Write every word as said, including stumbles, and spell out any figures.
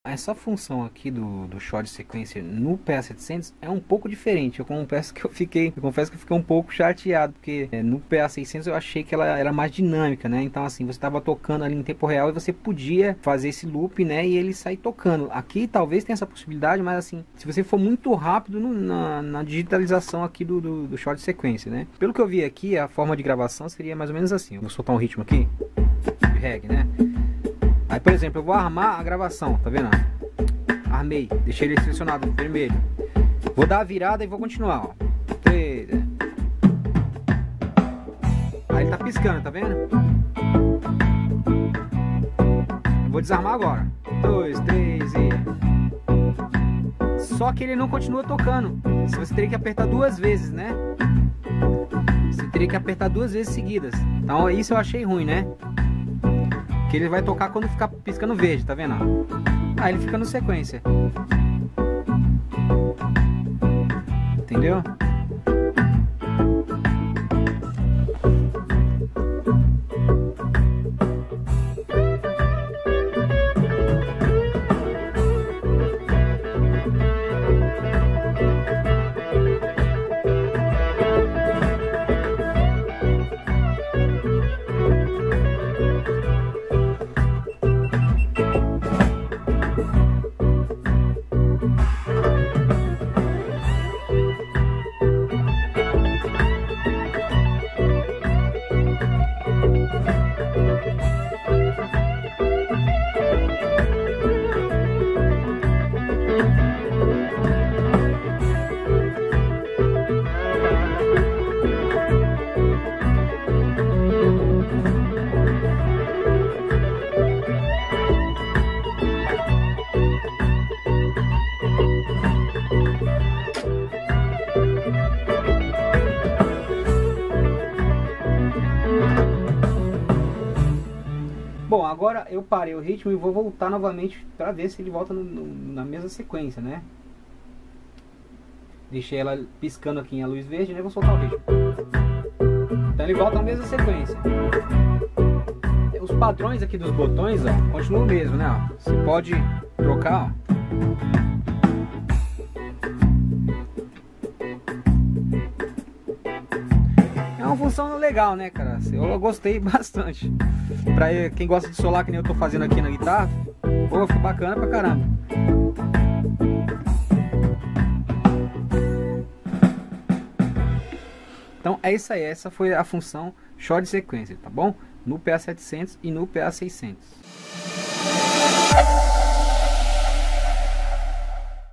essa função aqui do, do short sequencer no P A setecentos é um pouco diferente. Eu confesso que eu fiquei, eu confesso que eu fiquei um pouco chateado, porque é, no P A seiscentos eu achei que ela era mais dinâmica, né? Então assim, você estava tocando ali em tempo real e você podia fazer esse loop, né? E ele sair tocando. Aqui talvez tenha essa possibilidade, mas assim, se você for muito rápido no, na, na digitalização aqui do, do, do short sequencer, né? Pelo que eu vi aqui, a forma de gravação seria mais ou menos assim. Eu vou soltar um ritmo aqui de reggae, né? Aí, por exemplo, eu vou armar a gravação, tá vendo? Armei, deixei ele selecionado vermelho. Vou dar a virada e vou continuar, ó. três. Aí ele tá piscando, tá vendo? Eu vou desarmar agora. dois, três e... Só que ele não continua tocando. Você teria que apertar duas vezes, né? Você teria que apertar duas vezes seguidas. Então isso eu achei ruim, né? Que ele vai tocar quando ficar piscando verde, tá vendo? Aí ele fica no sequência. Entendeu? Bom, agora eu parei o ritmo e vou voltar novamente para ver se ele volta no, no, na mesma sequência, né? Deixei ela piscando aqui em a luz verde, né? Vou soltar o ritmo. Então ele volta na mesma sequência. Os padrões aqui dos botões, ó, continuam o mesmo, né? Ó. Você pode trocar, ó. É uma função legal, né, cara? Eu gostei bastante. Pra quem gosta de solar, que nem eu tô fazendo aqui na guitarra, pô, ficou bacana pra caramba. Então é isso aí, essa foi a função short sequencer, tá bom? No P A setecentos e no P A seiscentos.